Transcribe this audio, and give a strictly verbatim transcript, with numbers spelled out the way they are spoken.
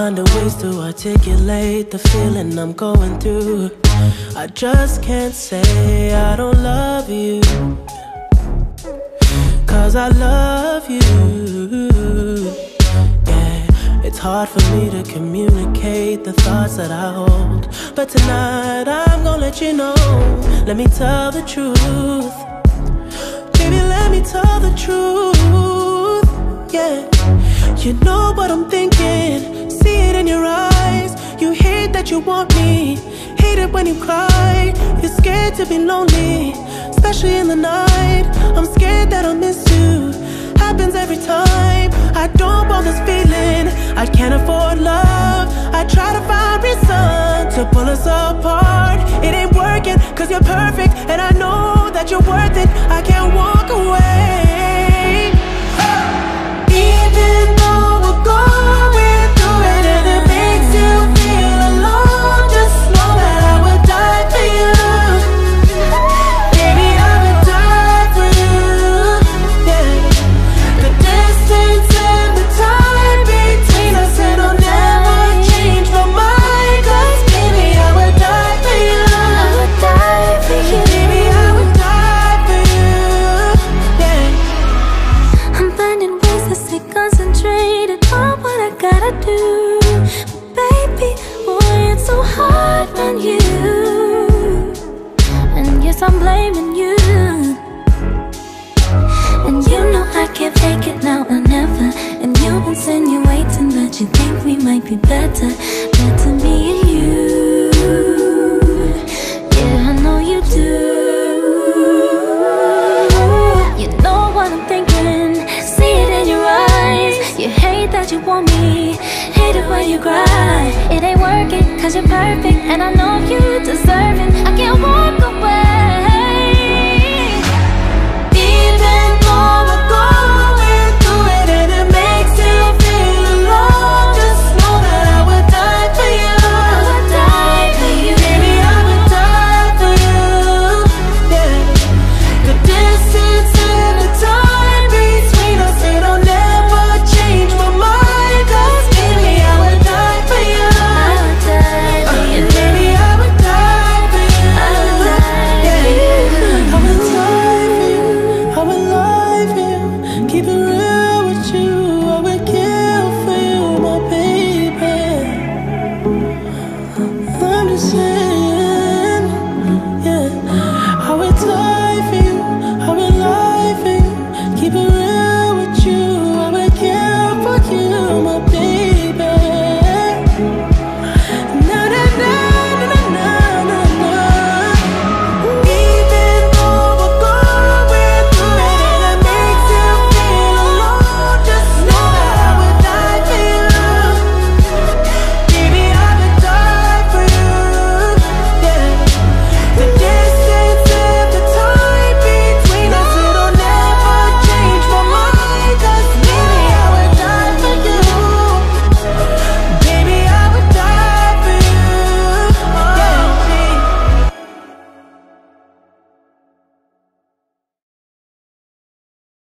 find a ways to articulate the feeling I'm going through. I just can't say I don't love you, cause I love you. Yeah, it's hard for me to communicate the thoughts that I hold, but tonight I'm gonna let you know. Let me tell the truth, baby, let me tell the truth. Yeah, you know what I'm thinking, see it in your eyes. You hate that you want me, hate it when you cry. You're scared to be lonely, especially in the night. I'm scared that I'll miss you, happens every time. I don't want this feeling, I can't afford love. I try to find reason to pull us apart. It ain't working, cause you're perfect, and I know that you're worth it. I can't walk away, even though we're going through it, and it makes you feel alone. Just know that I would die for you, baby, I would die for you. Yeah, the distance and the time between us, it'll never change my mind. Cause baby, I would die for you, I would die for you, baby, I would die for you. Yeah, I'm finding ways to stay concentrated on what I gotta do. Baby, boy, it's so hard on you, and yes, I'm blaming you. And you know I can't fake it now or never. And you're insinuating that you think we might be better, better me and you. Yeah, I know you do. You know what I'm thinking, see it in your eyes. You hate that you want me, hate it when you cry. It ain't working, cause you're perfect, and I know you deserve it. I can't walk away.